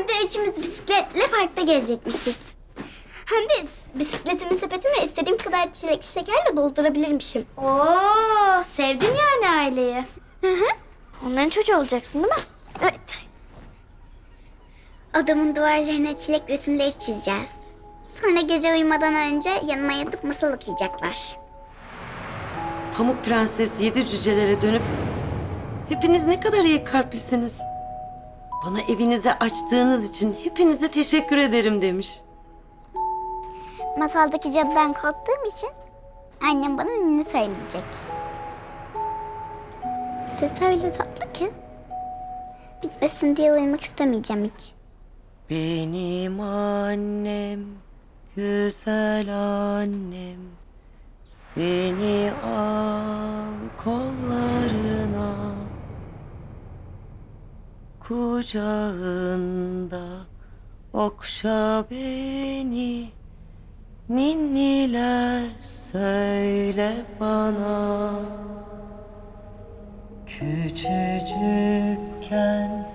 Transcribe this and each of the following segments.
Hem de üçümüz bisikletle parkta gezecekmişiz. Hem de bisikletimin sepetine istediğim kadar çilek şekerle doldurabilirmişim. Oo, sevdin yani aileyi. Hı hı. Onların çocuğu olacaksın değil mi? Evet. Odamın duvarlarına çilek resimleri çizeceğiz. Sonra gece uyumadan önce yanıma yatıp masal okuyacaklar. Pamuk Prenses 7 cücelere dönüp hepiniz ne kadar iyi kalplisiniz. Bana evinizi açtığınız için hepinize teşekkür ederim demiş. Masaldaki cadıdan korktuğum için annem bana ninni söyleyecek. Sesi öyle tatlı ki bitmesin diye uyumak istemeyeceğim hiç. Benim annem, güzel annem, beni al kollarına, kucağında okşa beni, ninniler söyle bana. Küçücükken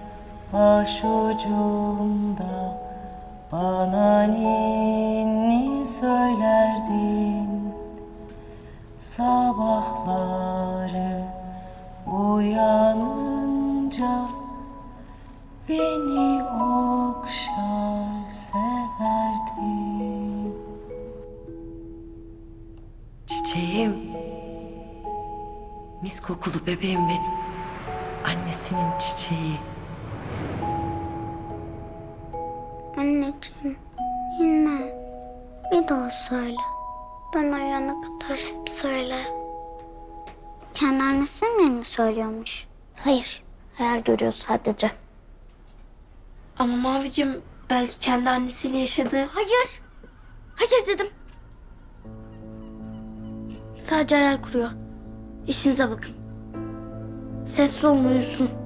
başucumda bana ninni söylerdin. Sabahları uyanınca beni okşar severdin. Çiçeğim, mis kokulu bebeğim benim. Annesinin çiçeği. Anneciğim yine bir daha söyle. Ben uyuyana kadar hep söyle. Kendi annesi mi yine söylüyormuş? Hayır, hayal görüyor sadece. Ama Mavicim belki kendi annesiyle yaşadığı... Hayır. Hayır dedim. Sadece hayal kuruyor. İşinize bakın. Sessiz olun, uyusun.